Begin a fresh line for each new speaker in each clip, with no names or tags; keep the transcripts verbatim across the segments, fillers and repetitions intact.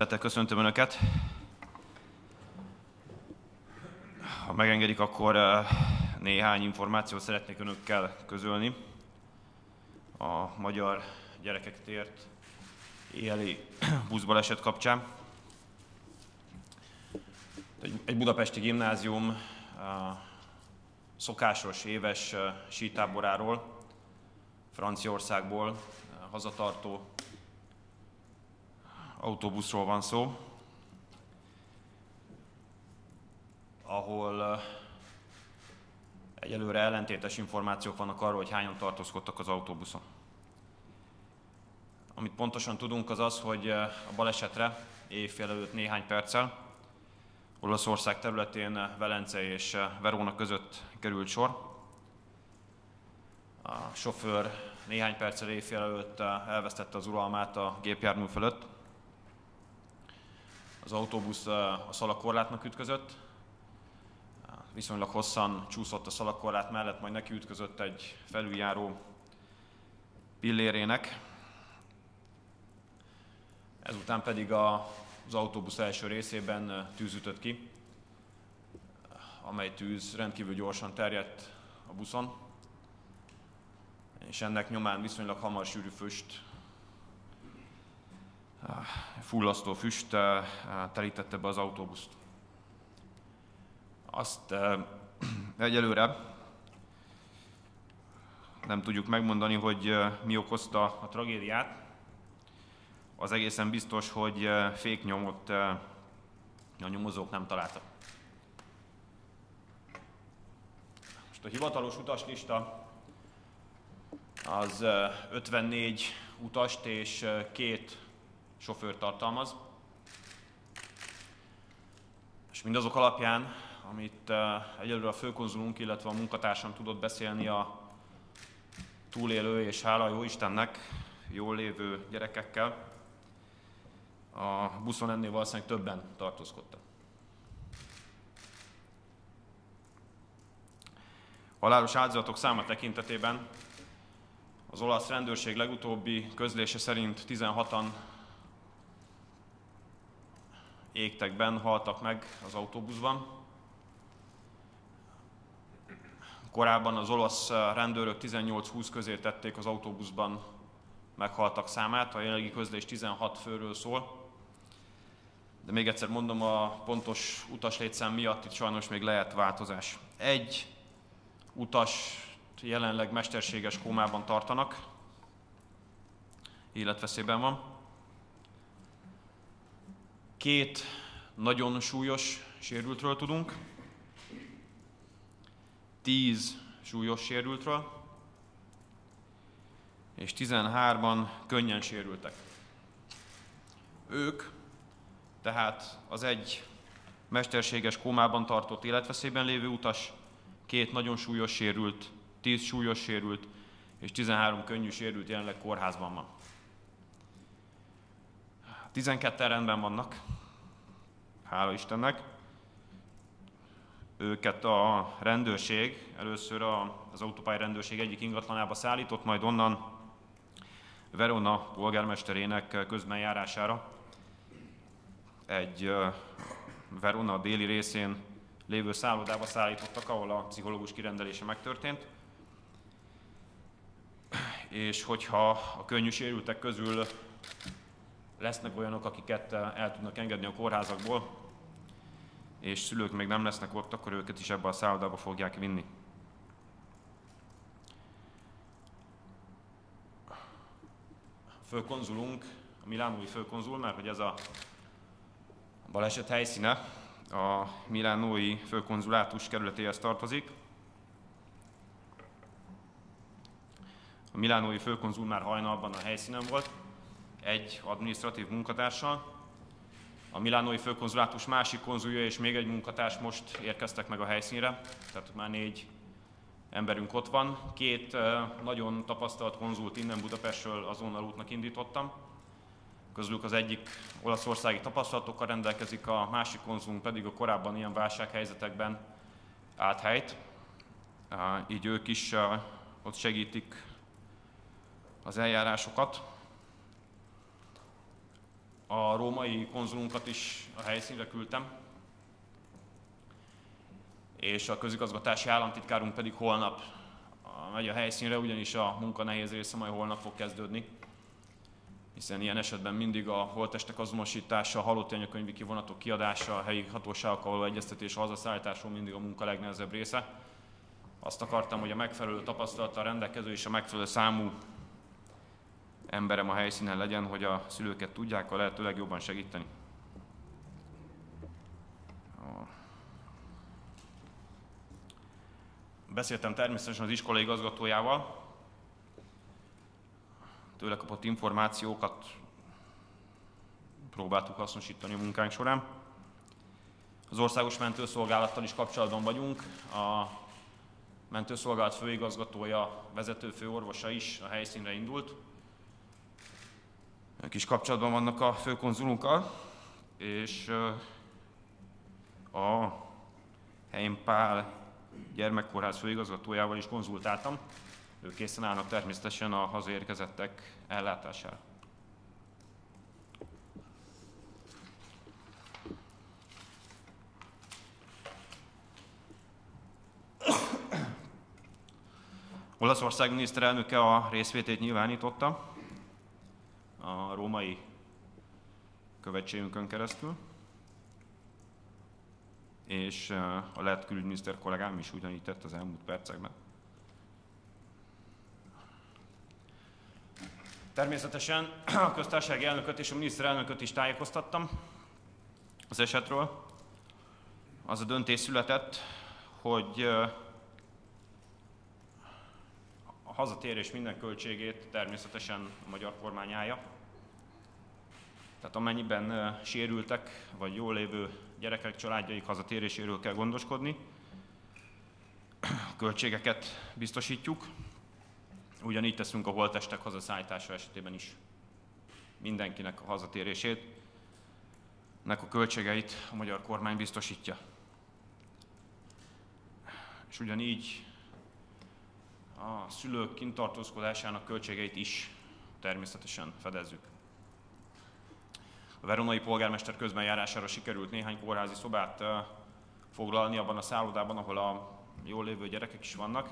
Köszöntöm Önöket! Ha megengedik, akkor néhány információt szeretnék Önökkel közölni a magyar gyerekeket ért éjjeli buszbaleset kapcsán. Egy budapesti gimnázium szokásos éves sítáboráról, Franciaországból hazatartó autóbuszról van szó, ahol egyelőre ellentétes információk vannak arról, hogy hányan tartózkodtak az autóbuszon. Amit pontosan tudunk, az az, hogy a balesetre éjfél előtt néhány perccel Olaszország területén Velence és Verona között került sor. A sofőr néhány perccel éjfél előtt elvesztette az uralmát a gépjármű fölött. Az autóbusz a szalagkorlátnak ütközött, viszonylag hosszan csúszott a szalagkorlát mellett, majd neki ütközött egy felüljáró pillérének. Ezután pedig az autóbusz első részében tűz ütött ki, amely tűz rendkívül gyorsan terjedt a buszon, és ennek nyomán viszonylag hamar sűrű füst, fullasztó füst terítette be az autóbuszt. Azt egyelőre nem tudjuk megmondani, hogy mi okozta a tragédiát. Az egészen biztos, hogy féknyomot a nyomozók nem találtak. Most a hivatalos utaslista az ötvennégy utast és két sofőrt tartalmaz, és mindazok alapján, amit egyelőre a főkonzulunk, illetve a munkatársam tudott beszélni a túlélő és hála jó Istennek jól lévő gyerekekkel, a buszon ennél valószínűleg többen tartózkodtak. Halálos áldozatok száma tekintetében az olasz rendőrség legutóbbi közlése szerint tizenhatan égtekben haltak meg az autóbuszban. Korábban az olasz rendőrök tizennyolc-húsz közé tették az autóbuszban meghaltak számát, a jelenlegi közlés tizenhat főről szól. De még egyszer mondom, a pontos utaslétszám miatt itt sajnos még lehet változás. Egy utas jelenleg mesterséges kómában tartanak, életveszélyben van. Két nagyon súlyos sérültről tudunk, tíz súlyos sérültről, és tizenhárman könnyen sérültek. Ők, tehát az egy mesterséges kómában tartott életveszélyben lévő utas, két nagyon súlyos sérült, tíz súlyos sérült, és tizenhárom könnyű sérült jelenleg kórházban van. tizenketten rendben vannak, hála Istennek. Őket a rendőrség, először az autópálya rendőrség egyik ingatlanába szállított, majd onnan Verona polgármesterének közbenjárására egy Verona déli részén lévő szállodába szállítottak, ahol a pszichológus kirendelése megtörtént. És hogyha a könnyű sérültek közül lesznek olyanok, akiket el tudnak engedni a kórházakból, és szülők még nem lesznek ott, akkor őket is ebbe a szállodába fogják vinni. A főkonzulunk, a milánói főkonzul, mert hogy ez a baleset helyszíne, a milánói főkonzulátus kerületéhez tartozik. A milánói főkonzul már hajnalban a helyszínen volt, egy adminisztratív munkatársal. A milánói főkonzulátus másik konzulja és még egy munkatárs most érkeztek meg a helyszínre, tehát már négy emberünk ott van. Két nagyon tapasztalt konzult innen Budapestről azonnal útnak indítottam. Közülük az egyik olaszországi tapasztalatokkal rendelkezik, a másik konzulunk pedig a korábban ilyen válsághelyzetekben állt helyt. Így ők is ott segítik az eljárásokat. A római konzulunkat is a helyszínre küldtem, és a közigazgatási államtitkárunk pedig holnap megy a helyszínre, ugyanis a munka nehéz része majd holnap fog kezdődni, hiszen ilyen esetben mindig a holttestek azonosítása, a halotti anyakönyvi kivonatok kiadása, a helyi hatóságokkal való egyeztetés, a hazaszállításról mindig a munka legnehezebb része. Azt akartam, hogy a megfelelő tapasztalattal rendelkező és a megfelelő számú emberem a helyszínen legyen, hogy a szülőket tudják a lehető legjobban segíteni. Beszéltem természetesen az iskola igazgatójával, tőle kapott információkat próbáltuk hasznosítani a munkánk során. Az Országos Mentőszolgálattal is kapcsolatban vagyunk. A Mentőszolgálat főigazgatója, vezető főorvosa is a helyszínre indult. Ők is kapcsolatban vannak a főkonzulunkkal, és a Heim Pál gyermekkórház főigazgatójával is konzultáltam. Ők készen állnak természetesen a hazaérkezettek ellátására. Olaszország miniszterelnöke a részvétét nyilvánította a római követségünkön keresztül, és a lett külügyminiszter kollégám is ugyanígy tett az elmúlt percekben. Természetesen a köztársasági elnököt és a miniszterelnököt is tájékoztattam az esetről. Az a döntés született, hogy a hazatérés minden költségét természetesen a magyar kormány állja. Tehát amennyiben sérültek vagy jól lévő gyerekek, családjaik hazatéréséről kell gondoskodni, a költségeket biztosítjuk. Ugyanígy teszünk a holttestek hazaszállítása esetében is. Mindenkinek a hazatérését, nek a költségeit a magyar kormány biztosítja. És ugyanígy a szülők kintartózkodásának költségeit is természetesen fedezzük. A veronai polgármester közbenjárására sikerült néhány kórházi szobát foglalni abban a szállodában, ahol a jól lévő gyerekek is vannak.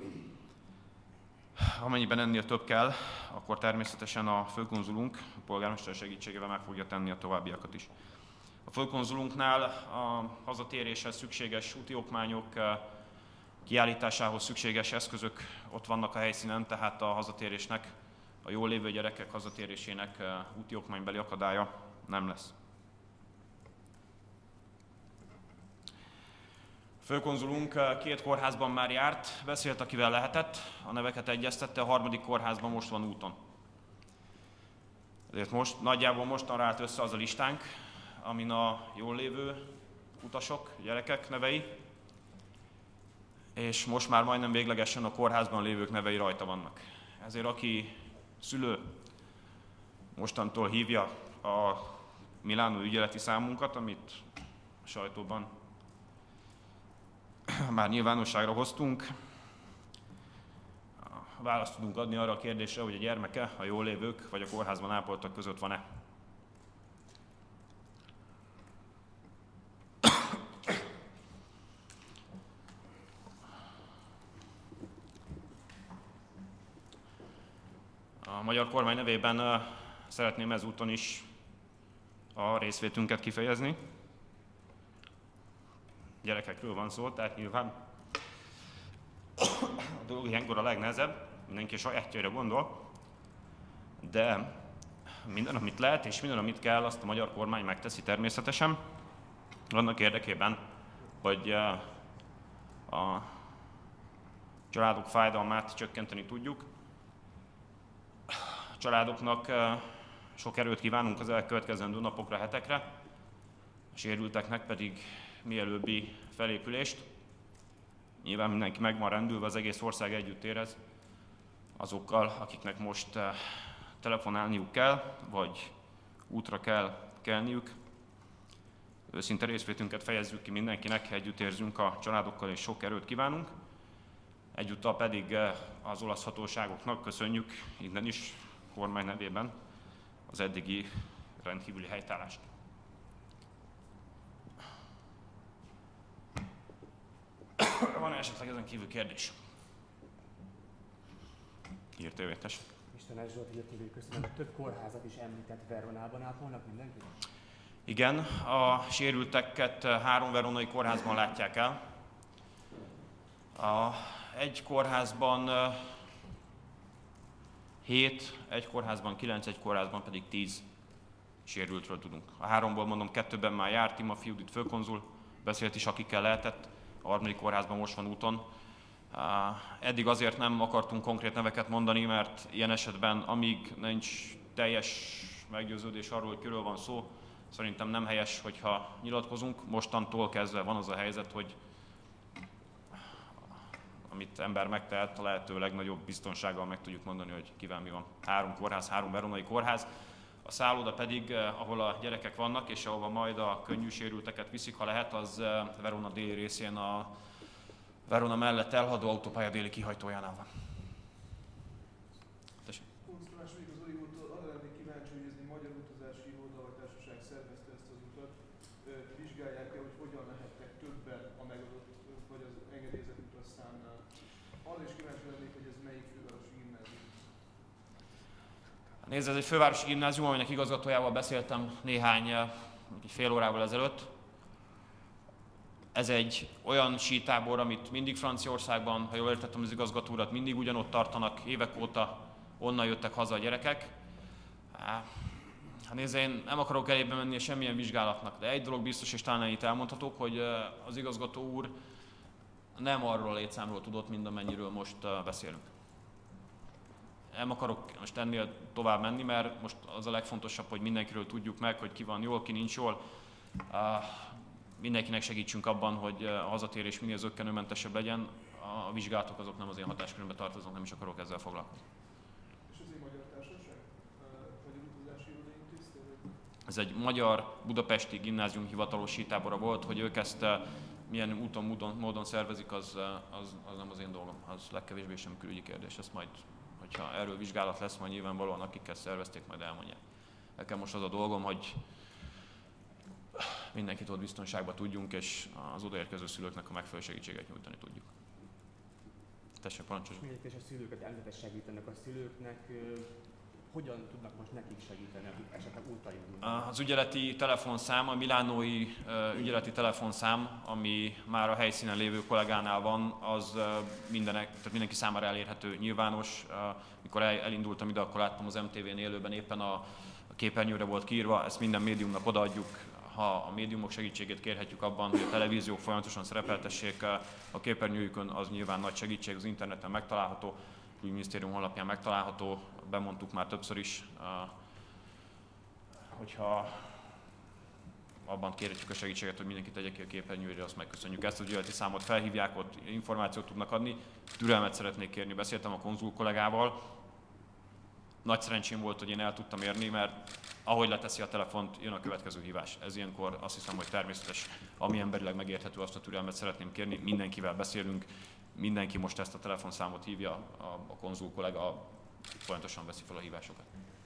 Amennyiben ennél több kell, akkor természetesen a főkonzulunk a polgármester segítségével meg fogja tenni a továbbiakat is. A főkonzulunknál a hazatéréshez szükséges úti okmányok kiállításához szükséges eszközök ott vannak a helyszínen, tehát a hazatérésnek, a jól lévő gyerekek hazatérésének úti okmánybeli akadálya nem lesz. A főkonzulunk két kórházban már járt, beszélt, akivel lehetett, a neveket egyeztette, a harmadik kórházban most van úton. Ezért most, nagyjából mostanra állt össze az a listánk, amin a jól lévő utasok, gyerekek nevei, és most már majdnem véglegesen a kórházban lévők nevei rajta vannak. Ezért aki szülő mostantól hívja a milánói ügyeleti számunkat, amit a sajtóban már nyilvánosságra hoztunk, választ tudunk adni arra a kérdésre, hogy a gyermeke, a jól lévők vagy a kórházban ápoltak között van-e. A magyar kormány nevében szeretném ezúton is a részvétünket kifejezni. Gyerekekről van szó, tehát nyilván a dolog ilyenkor a legnehezebb, mindenki a sajátjára gondol, de minden, amit lehet és minden, amit kell, azt a magyar kormány megteszi természetesen, annak érdekében, hogy a családok fájdalmát csökkenteni tudjuk. A családoknak sok erőt kívánunk az elkövetkezendő napokra, hetekre, a sérülteknek pedig mielőbbi felépülést. Nyilván mindenki meg van rendülve, az egész ország együtt érez azokkal, akiknek most telefonálniuk kell, vagy útra kell kelniük. Őszinte részvétünket fejezzük ki mindenkinek, együtt érzünk a családokkal és sok erőt kívánunk. Egyúttal pedig az olasz hatóságoknak köszönjük innen is, kormány nevében az eddigi rendkívüli helytállást. Van esetleg ezen kívül kérdés? Hírtévétes.
Istenes Zsolt, hírtévé, köszönöm. Több kórházat is említett Veronában, ápolnak mindenkit?
Igen, a sérülteket három veronai kórházban látják el. A egy kórházban hét, egy kórházban kilenc, egy kórházban pedig tíz sérültről tudunk. A háromból mondom, kettőben már járt, Timofey Judit főkonzul, beszélt is, akikkel lehetett, a harmadik kórházban most van úton. Eddig azért nem akartunk konkrét neveket mondani, mert ilyen esetben, amíg nincs teljes meggyőződés arról, hogy kiről van szó, szerintem nem helyes, hogyha nyilatkozunk. Mostantól kezdve van az a helyzet, hogy amit ember megtehet, a lehető legnagyobb biztonsággal meg tudjuk mondani, hogy kivel mi van. Három kórház, három veronai kórház. A szálloda pedig, ahol a gyerekek vannak, és ahova majd a könnyű sérülteket viszik, ha lehet, az Verona déli részén a Verona mellett elhaladó autópálya déli kihajtójánál van. Tessék.
Konzulás még az Oli úrtól, arra lennék kíváncsi, hogy ez egy magyar utazási iroda vagy társaság szervezte ezt az utat. Vizsgálják-e, hogy hogyan lehetnek többen a megadott vagy az engedélyezett utasszámnál? Arra is kíváncsi lennék, hogy ez melyik fővárosi gimnázium.
Nézd, ez egy fővárosi gimnázium, aminek igazgatójával beszéltem néhány, egy fél órával ezelőtt. Ez egy olyan sítábor, amit mindig Franciaországban, ha jól értettem az igazgató urat, mindig ugyanott tartanak, évek óta onnan jöttek haza a gyerekek. Hát nézd, én nem akarok elébe menni semmilyen vizsgálatnak, de egy dolog biztos, és talán itt elmondhatók, hogy az igazgató úr nem arról a létszámról tudott, mint amennyiről most beszélünk. Nem akarok most ennél tovább menni, mert most az a legfontosabb, hogy mindenkiről tudjuk meg, hogy ki van jól, ki nincs jól. Mindenkinek segítsünk abban, hogy a hazatérés minél zökkenőmentesebb legyen. A vizsgálatok azok nem az én hatáskörömbe tartoznak, nem is akarok ezzel foglalkozni.
És ez egy magyar társaság? Magyar utazási iroda intézte?
Ez egy magyar budapesti gimnázium hivatalos sítábora volt, hogy ők ezt milyen úton, módon, módon szervezik, az, az, az nem az én dolgom. Az legkevésbé sem külügyi kérdés. Ezt majd, hogyha erről vizsgálat lesz, majd nyilvánvalóan akik ezt szervezték, majd elmondják. Nekem most az a dolgom, hogy mindenkit ott biztonságban tudjunk, és az odaérkező szülőknek a megfelelő segítséget nyújtani tudjuk. Tessék, parancsolj!
És a szülőket elmehet segítenek a szülőknek, hogyan tudnak most nekik segíteni, akik esetleg útra indulnak? Az
ügyeleti telefonszám, a milánói ügyeleti telefonszám, ami már a helyszínen lévő kollégánál van, az mindenek, tehát mindenki számára elérhető, nyilvános. Mikor elindultam ide, akkor láttam az em té vén élőben éppen a képernyőre volt kiírva, ezt minden médiumnak odaadjuk. Ha a médiumok segítségét kérhetjük abban, hogy a televíziók folyamatosan szerepeltessék a képernyőjükön, az nyilván nagy segítség, az interneten megtalálható, a külügyminisztérium honlapján megtalálható, bemondtuk már többször is, hogyha abban kérhetjük a segítséget, hogy mindenki tegye ki a képernyőre, azt megköszönjük. Ezt az ügyeleti számot felhívják, ott információt tudnak adni. Türelmet szeretnék kérni, beszéltem a konzul kollégával. Nagy szerencsém volt, hogy én el tudtam érni, mert ahogy leteszi a telefont, jön a következő hívás. Ez ilyenkor azt hiszem, hogy természetes, ami emberileg megérthető, azt a türelmet szeretném kérni. Mindenkivel beszélünk, mindenki most ezt a telefonszámot hívja, a, a konzul kollega folyamatosan veszi fel a hívásokat.